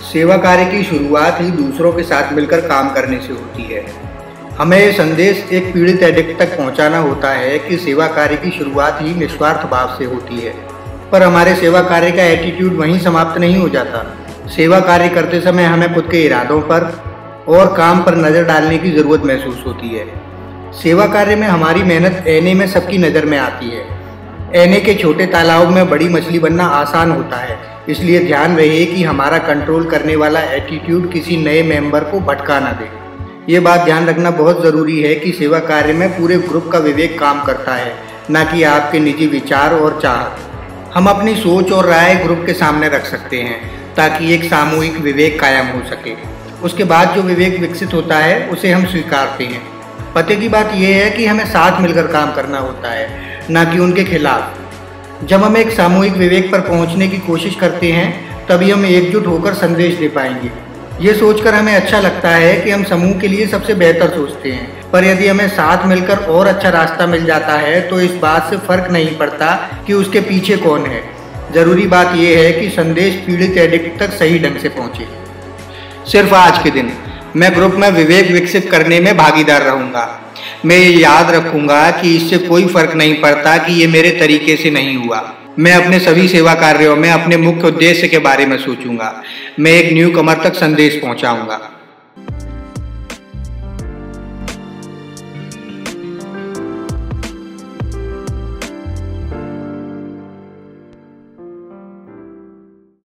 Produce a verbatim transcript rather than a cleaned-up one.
सेवा कार्य की शुरुआत ही दूसरों के साथ मिलकर काम करने से होती है। हमें ये संदेश एक पीड़ित एडिक्ट तक पहुंचाना होता है कि सेवा कार्य की शुरुआत ही निस्वार्थ भाव से होती है। पर हमारे सेवा कार्य का एटीट्यूड वहीं समाप्त नहीं हो जाता। सेवा कार्य करते समय हमें खुद के इरादों पर और काम पर नज़र डालने की ज़रूरत महसूस होती है। सेवा कार्य में हमारी मेहनत ऐने में सबकी नज़र में आती है। ऐने के छोटे तालाब में बड़ी मछली बनना आसान होता है, इसलिए ध्यान रहे कि हमारा कंट्रोल करने वाला एटीट्यूड किसी नए मेंबर को भटका ना दे। ये बात ध्यान रखना बहुत ज़रूरी है कि सेवा कार्य में पूरे ग्रुप का विवेक काम करता है, ना कि आपके निजी विचार और चाहत। हम अपनी सोच और राय ग्रुप के सामने रख सकते हैं ताकि एक सामूहिक विवेक कायम हो सके। उसके बाद जो विवेक विकसित होता है उसे हम स्वीकारते हैं। पते की बात यह है कि हमें साथ मिलकर काम करना होता है, ना कि उनके खिलाफ। जब हम एक सामूहिक विवेक पर पहुंचने की कोशिश करते हैं तभी हम एकजुट होकर संदेश दे पाएंगे। ये सोचकर हमें अच्छा लगता है कि हम समूह के लिए सबसे बेहतर सोचते हैं, पर यदि हमें साथ मिलकर और अच्छा रास्ता मिल जाता है तो इस बात से फर्क नहीं पड़ता कि उसके पीछे कौन है। ज़रूरी बात यह है कि संदेश पीड़ित एडिक्ट तक सही ढंग से पहुंचे। सिर्फ आज के दिन मैं ग्रुप में विवेक विकसित करने में भागीदार रहूंगा। मैं ये याद रखूंगा कि इससे कोई फर्क नहीं पड़ता कि ये मेरे तरीके से नहीं हुआ। मैं अपने सभी सेवा कार्यों में अपने मुख्य उद्देश्य के बारे में सोचूंगा। मैं एक न्यू कमर तक संदेश पहुंचाऊंगा।